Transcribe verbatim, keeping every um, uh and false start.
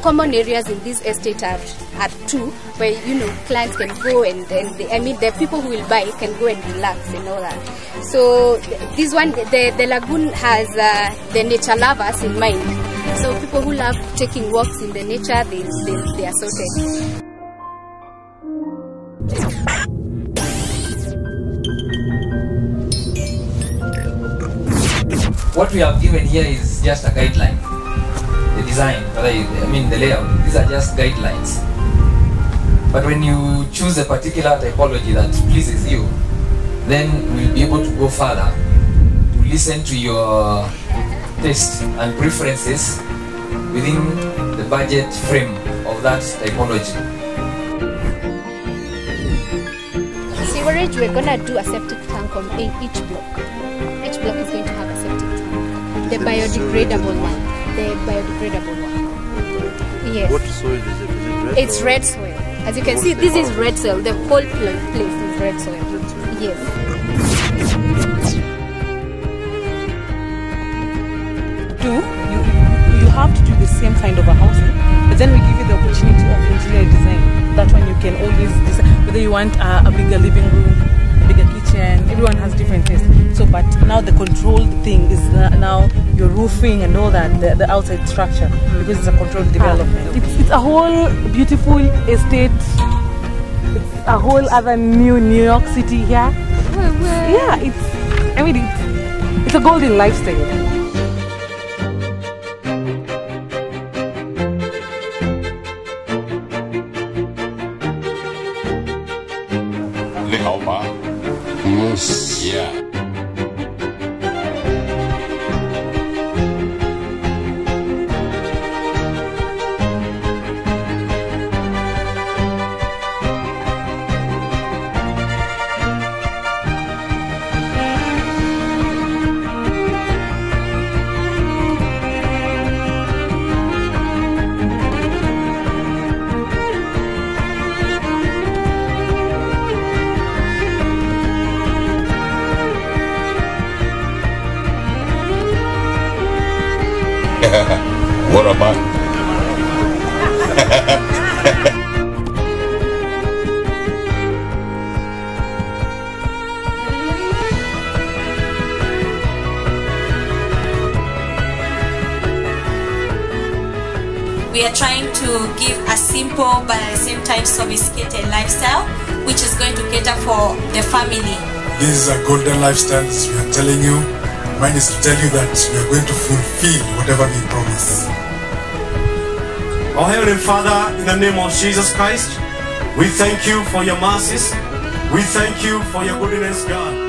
common areas in this estate are, are two, where, you know, clients can go and, and the, I mean, the people who will buy can go and relax and all that. So this one, the, the lagoon has uh, the nature lovers in mind. So people who love taking walks in the nature, they, they, they are sorted. What we have given here is just a guideline. The design, I mean the layout, these are just guidelines. But when you choose a particular typology that pleases you, then we'll be able to go further to listen to your taste and preferences within the budget frame of that typology. Sewerage, we're going to do a septic tank on each block. Each block is going to have a septic tank. The biodegradable one. The biodegradable one. Yes. What soil is it? Is it red? It's red soil. As you can see, this is red soil. The whole place is red soil. Yes. Do you you have to do the same kind of a house, but then we give you the opportunity of interior design. That one you can always decide whether you want a, a bigger living room, a bigger kitchen. Everyone has different tastes. So, but now the controlled thing is now your roofing and all that, the, the outside structure, because it's a controlled development. It's, it's a whole beautiful estate. It's a whole other new New York City here. Yeah, it's, I mean, it's, it's a golden lifestyle. Yeah. What about? We are trying to give a simple but at the same time sophisticated lifestyle, which is going to cater for the family. This is a golden lifestyle, as we are telling you. Mine is to tell you that we are going to fulfill whatever we promise. Our Heavenly Father, in the name of Jesus Christ, we thank you for your mercies. We thank you for your goodness, God.